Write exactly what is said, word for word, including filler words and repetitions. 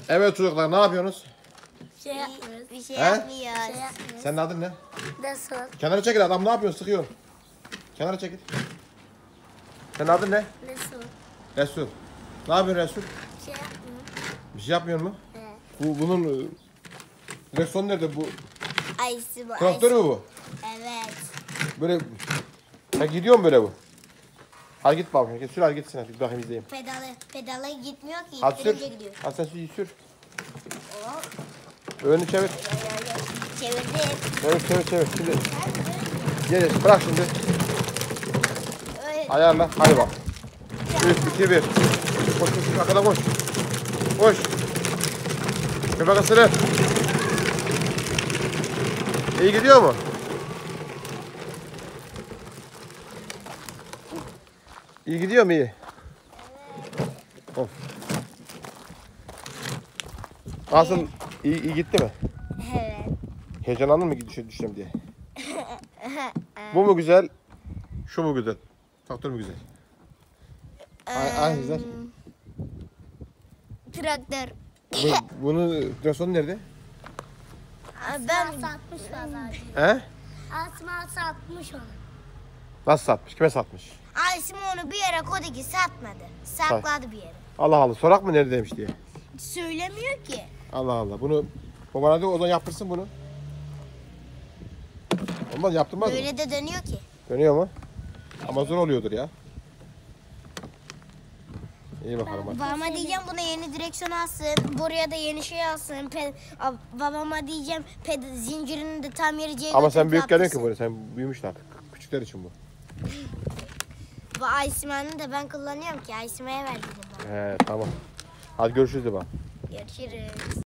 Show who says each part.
Speaker 1: Evet çocuklar, ne yapıyorsunuz?
Speaker 2: Bir şey yapmıyoruz.
Speaker 3: Bir şey
Speaker 1: He?
Speaker 3: yapmıyoruz.
Speaker 2: Bir şey yapmıyoruz.
Speaker 1: Senin adın ne?
Speaker 2: Nasıl?
Speaker 1: Kenara çekil, adam ne yapıyorsun? Sıkıyor. Kenara çekil. Senin adın ne?
Speaker 2: Nasıl?
Speaker 1: Resul. Ne yapıyorsun Resul?
Speaker 2: Bir şey yapmıyorum.
Speaker 1: Bir şey yapmıyor mu?
Speaker 2: Evet.
Speaker 1: Bu bunun e, direksiyon nerede bu?
Speaker 3: Ayısı bu.
Speaker 1: Traktör
Speaker 3: ayısı.
Speaker 1: mü bu?
Speaker 3: Evet.
Speaker 1: Böyle ha, gidiyor mu böyle bu? Hadi git bakalım. Git, sür hadi gitsin hadi. Bir bakayım izleyeyim.
Speaker 3: Pedalı, pedala gitmiyor ki.
Speaker 1: Hadi sür.
Speaker 3: İttirince gidiyor.
Speaker 1: Hadi sen sür. sür.
Speaker 3: Hop.
Speaker 1: Önünü çevir.
Speaker 3: Çevirdim.
Speaker 1: Çevir çevir çevir. Şimdi gel bırak şimdi.
Speaker 3: Öyle.
Speaker 1: Ayarla. Hadi bak. üç, iki, bir. Koş koş. Arkada koş. Koş. Köpek ısırır. İyi gidiyor mu? İyi gidiyor mu iyi? Of. Nasıl? İyi, iyi gitti mi?
Speaker 3: Evet.
Speaker 1: Heyecanlandın mı düşe düşeceğim diye? Bu mu güzel? Şu mu güzel? Traktör mü güzel? Ay, ay güzel.
Speaker 3: Traktör.
Speaker 1: Bu, bunun direksiyonu nerede?
Speaker 3: Ben
Speaker 2: satmış pazarcı.
Speaker 1: He?
Speaker 2: Asma satmış onu.
Speaker 1: Nasıl satmış? Kime satmış?
Speaker 3: Aysim onu bir yere koydu ki satmadı. Sakladı bir yere.
Speaker 1: Allah Allah. Sorak mı neredeymiş diye.
Speaker 3: Söylemiyor ki.
Speaker 1: Allah Allah. Bunu babana diyor o zaman yaptırsın bunu. Olmaz yaptırmaz mı?
Speaker 3: Böyle de dönüyor ki.
Speaker 1: Dönüyor mu? Ama zor oluyordur ya. İyi bakalım hadi.
Speaker 3: Babama diyeceğim buna yeni direksiyon alsın. Buraya da yeni şey alsın. Pe- a- babama diyeceğim ped- zincirini de tam yeri C'ye
Speaker 1: Ama sen
Speaker 3: götürüp
Speaker 1: büyük geliyorsun ki
Speaker 3: yaptırsın.
Speaker 1: bunu. Sen büyümüşsün artık. Küçükler için bu.
Speaker 3: Bu Aysim'ini de ben kullanıyorum ki. Aysim'e ver dedim bana.
Speaker 1: He tamam. Hadi görüşürüz de bak.
Speaker 3: Görüşürüz.